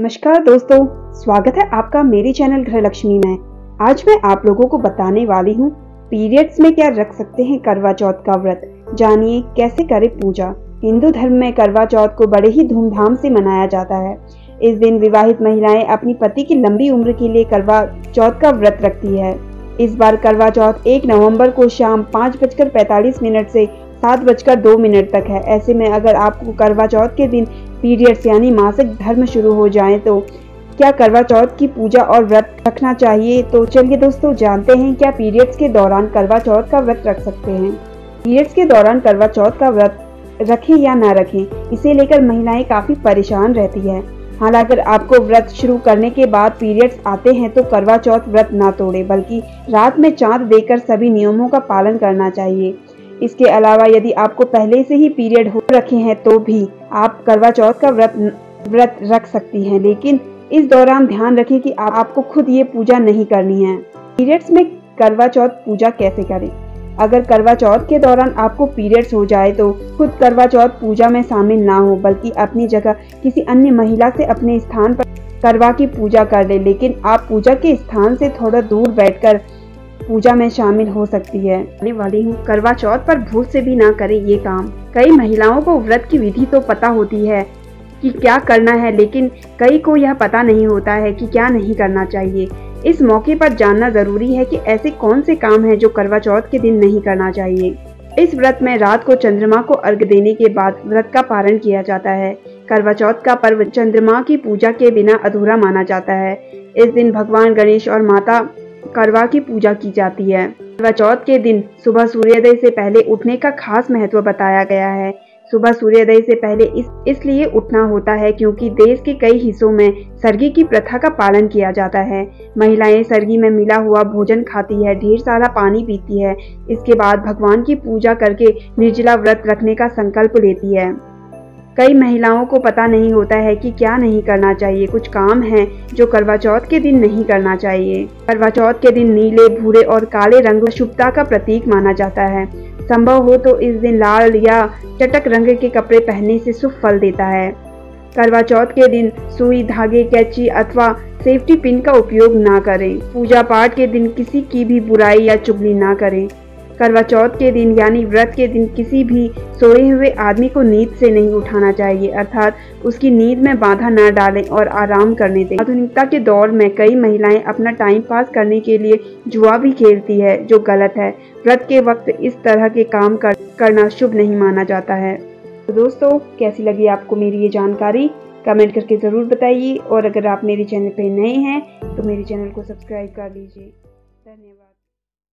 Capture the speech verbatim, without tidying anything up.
नमस्कार दोस्तों, स्वागत है आपका मेरे चैनल गृह लक्ष्मी में। आज मैं आप लोगों को बताने वाली हूँ पीरियड्स में क्या रख सकते हैं करवा चौथ का व्रत। जानिए कैसे करें पूजा। हिंदू धर्म में करवा चौथ को बड़े ही धूमधाम से मनाया जाता है। इस दिन विवाहित महिलाएं अपनी पति की लंबी उम्र के लिए करवा चौथ का व्रत रखती है। इस बार करवा चौथ एक नवम्बर को शाम पाँच बजकर पैंतालीस मिनट से सात बजकर दो मिनट तक है। ऐसे में अगर आपको करवा चौथ के दिन पीरियड्स यानी मासिक धर्म शुरू हो जाए तो क्या करवा चौथ की पूजा और व्रत रखना चाहिए। तो चलिए दोस्तों जानते हैं क्या पीरियड्स के दौरान करवा चौथ का व्रत रख सकते हैं। पीरियड्स के दौरान करवा चौथ का व्रत रखें या ना रखें, इसे लेकर महिलाएं काफी परेशान रहती है। हालांकि अगर आपको व्रत शुरू करने के बाद पीरियड्स आते हैं तो करवा चौथ व्रत ना तोड़े, बल्कि रात में चांद देखकर सभी नियमों का पालन करना चाहिए। इसके अलावा यदि आपको पहले से ही पीरियड हो रखे हैं तो भी आप करवा चौथ का व्रत व्रत रख सकती हैं, लेकिन इस दौरान ध्यान रखें कि आप, आपको खुद ये पूजा नहीं करनी है। पीरियड्स में करवा चौथ पूजा कैसे करें। अगर करवा चौथ के दौरान आपको पीरियड्स हो जाए तो खुद करवा चौथ पूजा में शामिल ना हो, बल्कि अपनी जगह किसी अन्य महिला से अपने स्थान पर करवा की पूजा कर ले, लेकिन आप पूजा के स्थान से थोड़ा दूर बैठकर पूजा में शामिल हो सकती है। आने वाली हूँ करवा चौथ पर भूल से भी ना करें ये काम। कई महिलाओं को व्रत की विधि तो पता होती है कि क्या करना है, लेकिन कई को यह पता नहीं होता है कि क्या नहीं करना चाहिए। इस मौके पर जानना जरूरी है कि ऐसे कौन से काम हैं जो करवा चौथ के दिन नहीं करना चाहिए। इस व्रत में रात को चंद्रमा को अर्घ्य देने के बाद व्रत का पारण किया जाता है। करवा चौथ का पर्व चंद्रमा की पूजा के बिना अधूरा माना जाता है। इस दिन भगवान गणेश और माता करवा की पूजा की जाती है। करवा चौथ के दिन सुबह सूर्योदय से पहले उठने का खास महत्व बताया गया है। सुबह सूर्योदय से पहले इस इसलिए उठना होता है क्योंकि देश के कई हिस्सों में सरगी की प्रथा का पालन किया जाता है। महिलाएं सरगी में मिला हुआ भोजन खाती है, ढेर सारा पानी पीती है। इसके बाद भगवान की पूजा करके निर्जला व्रत रखने का संकल्प लेती है। कई महिलाओं को पता नहीं होता है कि क्या नहीं करना चाहिए। कुछ काम हैं जो करवा चौथ के दिन नहीं करना चाहिए। करवा चौथ के दिन नीले, भूरे और काले रंग शुभता का प्रतीक माना जाता है। संभव हो तो इस दिन लाल या चटक रंग के कपड़े पहनने से शुभ फल देता है। करवा चौथ के दिन सुई, धागे, कैंची अथवा सेफ्टी पिन का उपयोग ना करें। पूजा पाठ के दिन किसी की भी बुराई या चुगली ना करें। करवा चौथ के दिन यानी व्रत के दिन किसी भी सोए हुए आदमी को नींद से नहीं उठाना चाहिए, अर्थात उसकी नींद में बाधा न डालें और आराम करने दें। आधुनिकता के दौर में कई महिलाएं अपना टाइम पास करने के लिए जुआ भी खेलती है, जो गलत है। व्रत के वक्त इस तरह के काम कर, करना शुभ नहीं माना जाता है। तो दोस्तों कैसी लगी आपको मेरी ये जानकारी, कमेंट करके ज़रूर बताइए। और अगर आप मेरे चैनल पर नए हैं तो मेरे चैनल को सब्सक्राइब कर लीजिए। धन्यवाद।